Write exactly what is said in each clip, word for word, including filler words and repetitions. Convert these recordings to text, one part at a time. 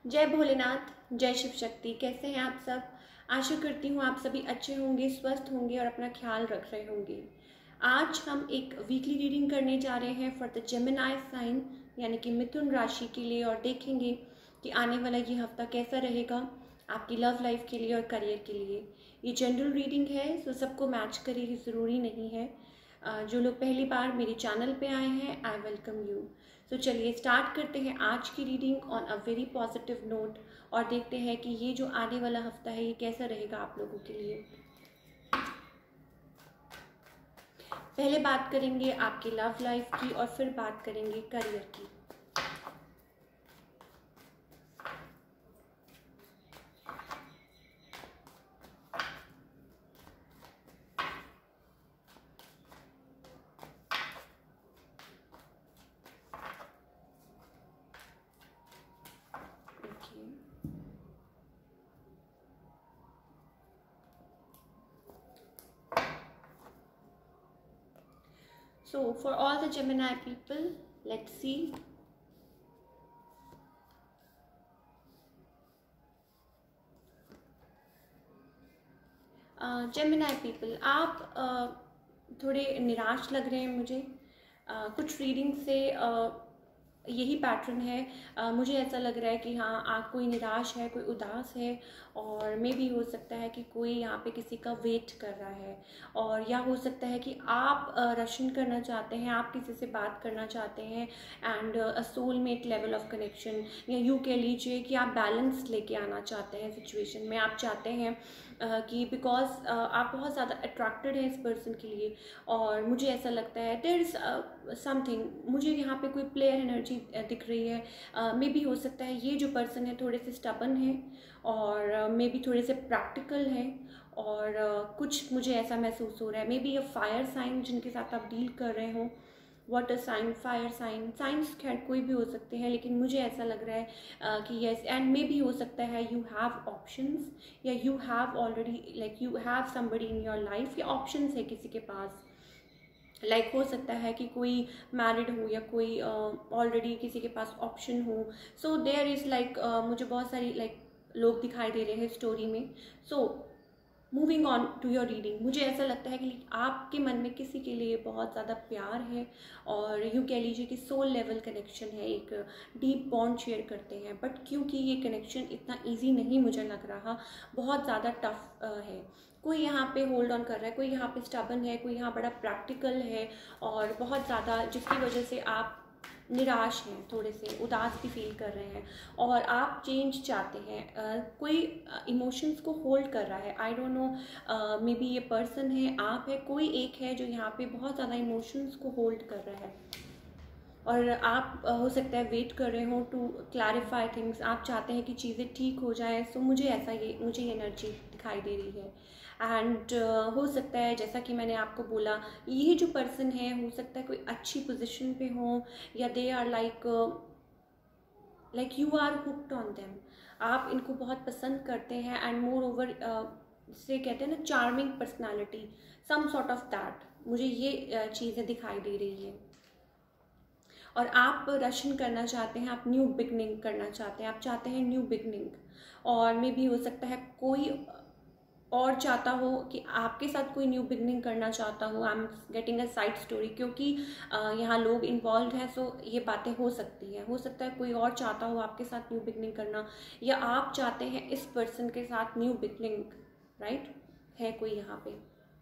जय भोलेनाथ, जय शिव शक्ति। कैसे हैं आप सब? आशा करती हूँ आप सभी अच्छे होंगे, स्वस्थ होंगे और अपना ख्याल रख रहे होंगे। आज हम एक वीकली रीडिंग करने जा रहे हैं फॉर द जेमिनी साइन, यानी कि मिथुन राशि के लिए, और देखेंगे कि आने वाला ये हफ्ता कैसा रहेगा आपकी लव लाइफ के लिए और करियर के लिए। ये जनरल रीडिंग है, तो सबको मैच करे ये ज़रूरी नहीं है। जो लोग पहली बार मेरे चैनल पे आए हैं, आई वेलकम यू। तो चलिए स्टार्ट करते हैं आज की reading on a very positive note और देखते हैं कि ये जो आने वाला हफ्ता है ये कैसा रहेगा आप लोगों के लिए। पहले बात करेंगे आपकी लव लाइफ की और फिर बात करेंगे करियर की। So for all the Gemini people, let's see. Gemini uh, people, आप uh, थोड़े निराश लग रहे हैं मुझे। uh, कुछ रीडिंग से uh, यही पैटर्न है। uh, मुझे ऐसा लग रहा है कि हाँ, आप कोई निराश है, कोई उदास है, और मे भी हो सकता है कि कोई यहाँ पे किसी का वेट कर रहा है, और या हो सकता है कि आप रशन uh, करना चाहते हैं, आप किसी से बात करना चाहते हैं and a soulmate level of connection, या यूँ कह लीजिए कि आप बैलेंस लेके आना चाहते हैं सिचुएशन में। आप चाहते हैं Uh, कि बिकॉज uh, आप बहुत ज़्यादा अट्रैक्टेड हैं इस पर्सन के लिए, और मुझे ऐसा लगता है देयर इज़ समथिंग, मुझे यहाँ पे कोई प्लेयर एनर्जी दिख रही है। मे uh, भी हो सकता है ये जो पर्सन है थोड़े से स्टबन है, और मे uh, भी थोड़े से प्रैक्टिकल है, और uh, कुछ मुझे ऐसा महसूस हो रहा है। मे बी ये फायर साइन जिनके साथ आप डील कर रहे हो, water sign, fire sign, signs खैर कोई भी हो सकते हैं, लेकिन मुझे ऐसा लग रहा है uh, कि यस, एंड मे भी हो सकता है यू हैव ऑप्शंस, या you have already like you have somebody in your life, या ऑप्शंस है किसी के पास। लाइक like, हो सकता है कि कोई मैरिड हो या कोई ऑलरेडी uh, किसी के पास ऑप्शन हो। सो देयर इज़ लाइक मुझे बहुत सारी लाइक like, लोग दिखाई दे रहे हैं स्टोरी में। So moving on to your reading, मुझे ऐसा लगता है कि आपके मन में किसी के लिए बहुत ज़्यादा प्यार है, और यूँ कह लीजिए कि सोल लेवल कनेक्शन है, एक डीप बॉन्ड शेयर करते हैं। बट क्योंकि ये कनेक्शन इतना इजी नहीं मुझे लग रहा, बहुत ज़्यादा टफ है। कोई यहाँ पे होल्ड ऑन कर रहा है, कोई यहाँ पे स्टबन है, कोई यहाँ बड़ा प्रैक्टिकल है, और बहुत ज़्यादा जिसकी वजह से आप निराश हैं, थोड़े से उदास भी फील कर रहे हैं, और आप चेंज चाहते हैं। uh, कोई इमोशंस को होल्ड कर रहा है। I don't know, maybe ये पर्सन है, आप है, कोई एक है जो यहाँ पे बहुत ज़्यादा इमोशंस को होल्ड कर रहा है, और आप uh, हो सकता है वेट कर रहे हो टू क्लैरिफाई थिंग्स। आप चाहते हैं कि चीज़ें ठीक हो जाए। सो so, मुझे ऐसा ये मुझे ये एनर्जी दिखाई दे रही है। एंड uh, हो सकता है जैसा कि मैंने आपको बोला, ये जो पर्सन है हो सकता है कोई अच्छी पोजीशन पे हो, या they are like like you are hooked on them. आप इनको बहुत पसंद करते हैं, एंड मोर ओवर जिसे कहते हैं ना charming personality, some sort of that, मुझे ये uh, चीज़ें दिखाई दे रही है। और आप रशन करना चाहते हैं, आप न्यू बिगनिंग करना चाहते हैं, आप चाहते हैं न्यू बिगनिंग, और मे भी हो सकता है कोई और चाहता हो कि आपके साथ कोई न्यू बिगनिंग करना चाहता हो। I am getting a side story, क्योंकि यहाँ लोग इन्वॉल्व हैं, सो ये बातें हो सकती हैं। हो सकता है कोई और चाहता हो आपके साथ न्यू बिगनिंग करना, या आप चाहते हैं इस पर्सन के साथ न्यू बिगनिंग, राइट है कोई यहाँ पे।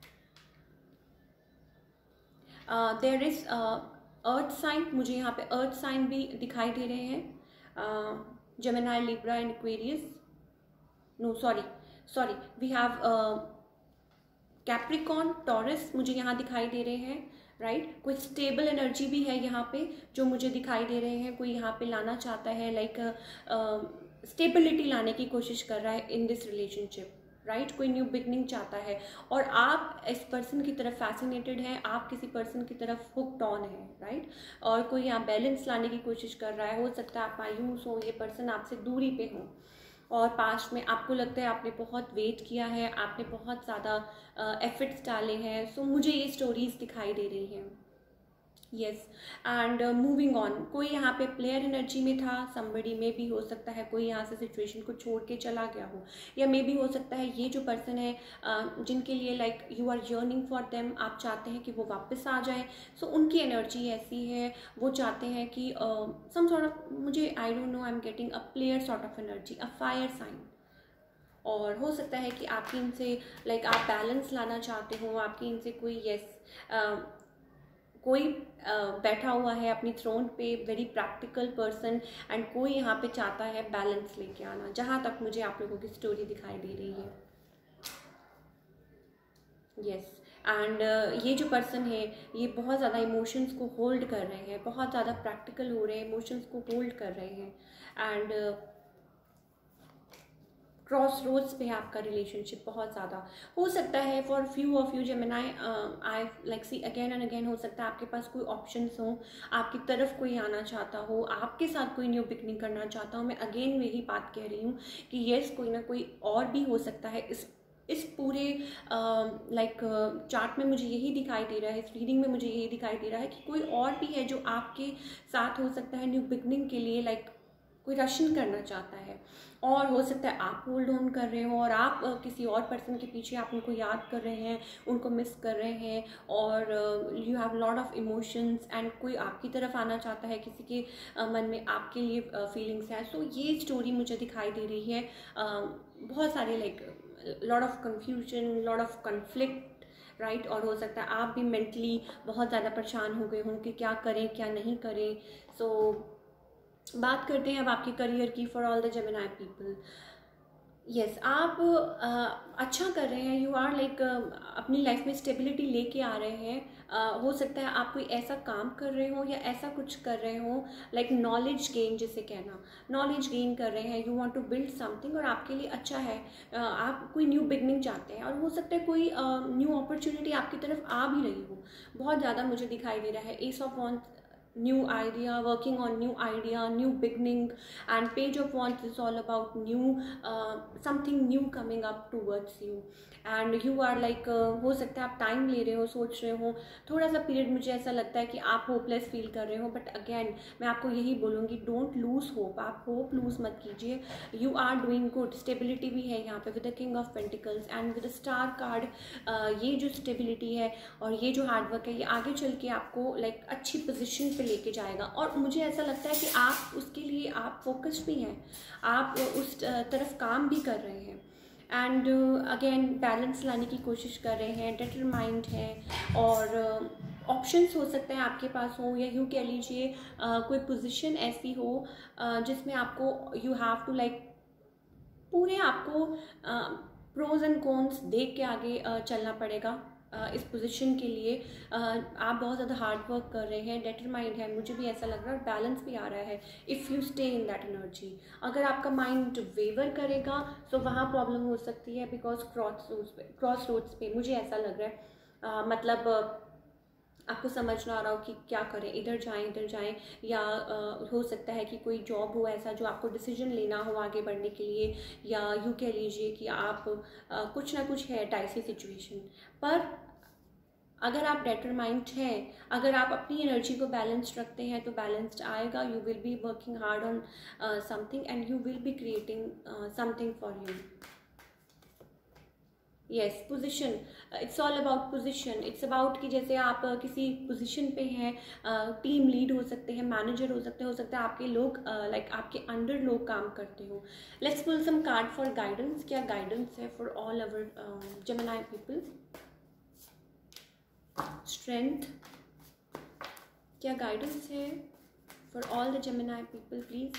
देयर इज अर्थ साइन, मुझे यहाँ पे अर्थ साइन भी दिखाई दे रहे हैं। Gemini, Libra and Aquarius, no sorry sorry we have Capricorn, Taurus मुझे यहाँ दिखाई दे रहे हैं, राइट right? कोई स्टेबल एनर्जी भी है यहाँ पे जो मुझे दिखाई दे रहे हैं। कोई यहाँ पे लाना चाहता है, लाइक स्टेबिलिटी लाने की कोशिश कर रहा है इन दिस रिलेशनशिप, राइट। कोई न्यू बिगनिंग चाहता है, और आप इस पर्सन की तरफ फैसिनेटेड हैं, आप किसी पर्सन की तरफ हुक्ड ऑन है, राइट। और कोई यहाँ बैलेंस लाने की कोशिश कर रहा है। हो सकता है आप मायूस हो, ये पर्सन आपसे दूरी पे हो, और पास्ट में आपको लगता है आपने बहुत वेट किया है, आपने बहुत ज़्यादा एफर्ट्स डाले हैं। सो मुझे ये स्टोरीज दिखाई दे रही हैं। यस, एंड मूविंग ऑन, कोई यहाँ पे प्लेयर एनर्जी में था, समबडी में भी हो सकता है कोई यहाँ से सिचुएशन को छोड़ के चला गया हो, या मे भी हो सकता है ये जो पर्सन है uh, जिनके लिए like you are yearning for them, आप चाहते हैं कि वो वापस आ जाए, सो so, उनकी एनर्जी ऐसी है, वो चाहते हैं कि सम सॉर्ट ऑफ, मुझे I don't know, I am getting a player sort of energy, a fire sign. और हो सकता है कि आपकी इनसे लाइक like, आप बैलेंस लाना चाहते हो, आपकी इनसे कोई यस yes, uh, कोई बैठा हुआ है अपनी थ्रोन पे, वेरी प्रैक्टिकल पर्सन, एंड कोई यहाँ पे चाहता है बैलेंस लेके आना, जहाँ तक मुझे आप लोगों की स्टोरी दिखाई दे रही है। यस, एंड ये जो पर्सन है ये बहुत ज़्यादा इमोशंस को होल्ड कर रहे हैं, बहुत ज़्यादा प्रैक्टिकल हो रहे हैं, इमोशंस को होल्ड कर रहे हैं, एंड क्रॉस रोड्स पे है आपका रिलेशनशिप, बहुत ज़्यादा हो सकता है for few of you Gemini, I like see again and again, हो सकता है आपके पास कोई ऑप्शंस हो, आपकी तरफ कोई आना चाहता हो, आपके साथ कोई न्यू बिगनिंग करना चाहता हो। मैं अगेन यही बात कह रही हूँ कि येस, कोई ना कोई और भी हो सकता है इस इस पूरे like uh, chart like, uh, में मुझे यही दिखाई दे रहा है, इस रीडिंग में मुझे यही दिखाई दे रहा है कि कोई और भी है जो आपके साथ हो सकता है न्यू बिगनिंग के लिए, लाइक like, कोई रशन करना चाहता है, और हो सकता है आप होल्ड ऑन कर रहे हो और आप किसी और पर्सन के पीछे, आप उनको याद कर रहे हैं, उनको मिस कर रहे हैं, और you have lot of emotions, and कोई आपकी तरफ आना चाहता है, किसी के uh, मन में आपके लिए फीलिंग्स uh, हैं। सो so, ये स्टोरी मुझे दिखाई दे रही है, uh, बहुत सारे like lot of confusion, lot of conflict, right, और हो सकता है आप भी मेंटली बहुत ज़्यादा परेशान हो गए हों कि क्या करें क्या नहीं करें। सो so, बात करते हैं अब आपके करियर की for all the Gemini people. Yes, आप uh, अच्छा कर रहे हैं, यू आर लाइक अपनी लाइफ में स्टेबिलिटी लेके आ रहे हैं। uh, हो सकता है आप कोई ऐसा काम कर रहे हो या ऐसा कुछ कर रहे हो, लाइक नॉलेज गेन, जिसे कहना, नॉलेज गेन कर रहे हैं, you want to build something, और आपके लिए अच्छा है, uh, आप कोई न्यू बिगनिंग चाहते हैं, और हो सकता है कोई न्यू uh, अपॉर्चुनिटी आपकी तरफ आ भी रही हो, बहुत ज़्यादा मुझे दिखाई दे रहा है। Ace of wands, new idea, working on new idea, new beginning, and page of wands is all about new uh, something new coming up towards you, and you are like uh, हो सकता है आप time ले रहे हो, सोच रहे हो, थोड़ा सा पीरियड मुझे ऐसा लगता है कि आप होपलेस फील कर रहे हो, बट अगेन मैं आपको यही बोलूँगी, डोंट लूज होप, आप होप लूज मत कीजिए, you are doing good, stability भी है यहाँ पे with the king of pentacles and with the star card. ये जो स्टेबिलिटी है और ये जो हार्डवर्क है, ये आगे चल के आपको लाइक like, अच्छी पोजिशन लेके जाएगा, और मुझे ऐसा लगता है कि आप उसके लिए आप फोकस्ड भी हैं, आप उस तरफ काम भी कर रहे हैं, एंड अगेन बैलेंस लाने की कोशिश कर रहे हैं, डिटरमाइंड हैं, और ऑप्शंस uh, हो सकते हैं आपके पास हो, या यूँ कह लीजिए uh, कोई पोजीशन ऐसी हो uh, जिसमें आपको यू हैव टू लाइक पूरे आपको प्रोज एंड कॉन्स देख के आगे uh, चलना पड़ेगा। Uh, इस पोजीशन के लिए uh, आप बहुत ज़्यादा हार्ड वर्क कर रहे हैं, डिटरमाइंड है, मुझे भी ऐसा लग रहा है, और बैलेंस भी आ रहा है if you stay in that energy. अगर आपका माइंड वेवर करेगा तो वहाँ प्रॉब्लम हो सकती है, बिकॉज क्रॉस रोड्स पे क्रॉस रोड्स पे मुझे ऐसा लग रहा है, uh, मतलब uh, आपको समझ ना आ रहा हो कि क्या करें, इधर जाएं इधर जाएं, या आ, हो सकता है कि कोई जॉब हो ऐसा जो आपको डिसीजन लेना हो आगे बढ़ने के लिए, या यूँ कह लीजिए कि आप आ, कुछ ना कुछ है डाइसी सिचुएशन, पर अगर आप डिटरमाइंड हैं, अगर आप अपनी एनर्जी को बैलेंस्ड रखते हैं तो बैलेंस्ड आएगा। You will be working hard on something and you will be creating something for you. Yes, position, it's all about position, it's about कि जैसे आप uh, किसी पोजीशन पे हैं, टीम uh, लीड हो सकते हैं, मैनेजर हो सकते हैं, हो सकता है आपके लोग लाइक uh, like, आपके अंडर लोग काम करते हो। Let's pull some card for guidance, क्या गाइडेंस है for all our Gemini people? स्ट्रेंथ, क्या गाइडेंस है for all the Gemini people please?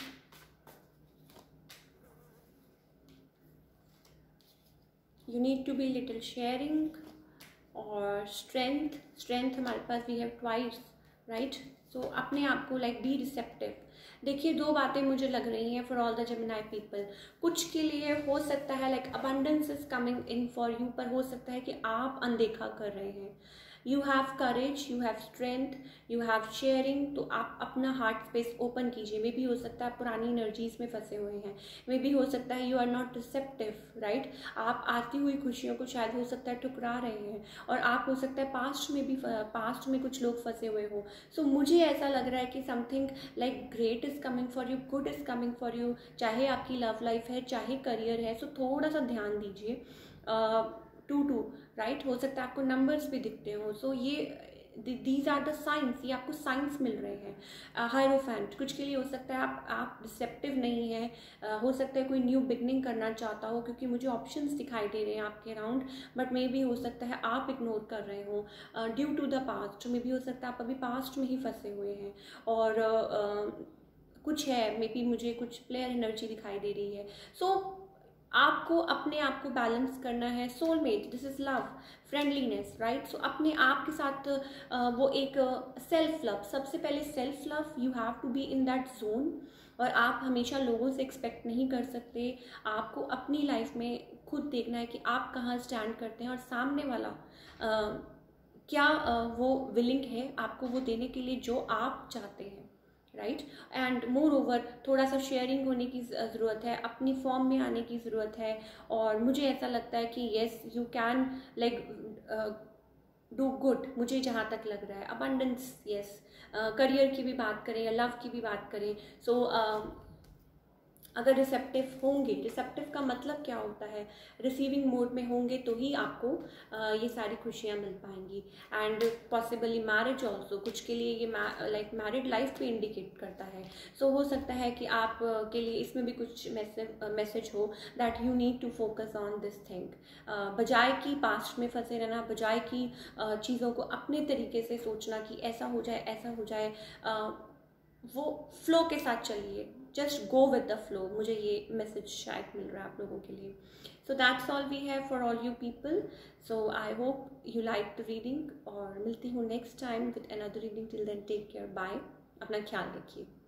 You need to be little sharing, और strength, strength हमारे पास we have twice, right? So अपने आप को like be receptive। देखिए, दो बातें मुझे लग रही हैं for all the Gemini people। कुछ के लिए हो सकता है like abundance is coming in for you, पर हो सकता है कि आप अनदेखा कर रहे हैं, you have courage, you have strength, you have sharing. तो आप अपना हार्ट स्पेस ओपन कीजिए। मे भी हो सकता है आप पुरानी एनर्जीज में फंसे हुए हैं, मे भी हो सकता है you are not receptive, right. आप आती हुई खुशियों को शायद हो सकता है ठुकरा रहे हैं, और आप हो सकता है पास्ट में भी पास्ट में कुछ लोग फंसे हुए हो। सो so, मुझे ऐसा लग रहा है कि something like great is coming for you, good is coming for you, चाहे आपकी लव लाइफ है, चाहे करियर है। सो so, थोड़ा सा ध्यान दीजिए। टू टू राइट, हो सकता है आपको नंबर्स भी दिखते हो। सो so, ये दीज आर द साइंस, ये आपको साइंस मिल रहे हैं। हायरोफेंट, कुछ के लिए हो सकता है आप आप रिसेप्टिव नहीं है, uh, हो सकता है कोई न्यू बिगनिंग करना चाहता हो, क्योंकि मुझे ऑप्शंस दिखाई दे रहे हैं आपके अराउंड, बट मे भी हो सकता है आप इग्नोर कर रहे हो ड्यू टू द पास्ट। मे भी हो सकता है आप अभी पास्ट में ही फंसे हुए हैं, और uh, uh, कुछ है, मे बी मुझे कुछ प्लेयर एनर्जी दिखाई दे रही है। सो so, आपको अपने आप को बैलेंस करना है। Soulmate, this is love, friendliness, right. So अपने आप के साथ uh, वो एक सेल्फ लव, सबसे पहले self love, you have to be in that zone. और आप हमेशा लोगों से एक्सपेक्ट नहीं कर सकते, आपको अपनी लाइफ में खुद देखना है कि आप कहाँ स्टैंड करते हैं, और सामने वाला uh, क्या uh, वो विलिंग है आपको वो देने के लिए जो आप चाहते हैं, राइट। एंड मोर ओवर थोड़ा सा शेयरिंग होने की ज़रूरत है, अपनी फॉर्म में आने की ज़रूरत है। और मुझे ऐसा लगता है कि yes you can like do good, मुझे जहाँ तक लग रहा है। Abundance, yes. करियर की भी बात करें या लव की भी बात करें, सो so, uh, अगर रिसेप्टिव होंगे, रिसेप्टिव का मतलब क्या होता है, रिसीविंग मोड में होंगे तो ही आपको आ, ये सारी खुशियाँ मिल पाएंगी। एंड पॉसिबली मैरिज ऑल्सो, कुछ के लिए ये लाइक मैरिड लाइफ भी इंडिकेट करता है। सो so, हो सकता है कि आप के लिए इसमें भी कुछ मैसेज मैसेज हो that you need to focus on this thing, बजाय कि पास्ट में फंसे रहना, बजाय कि चीज़ों को अपने तरीके से सोचना कि ऐसा हो जाए ऐसा हो जाए। आ, वो फ्लो के साथ चलिए, just go with the flow. मुझे ये मैसेज शायद मिल रहा है आप लोगों के लिए। So that's all we have for all you people. So I hope you like the reading, और मिलती हूँ next time with another reading. Till then take care, bye, अपना ख्याल रखिए।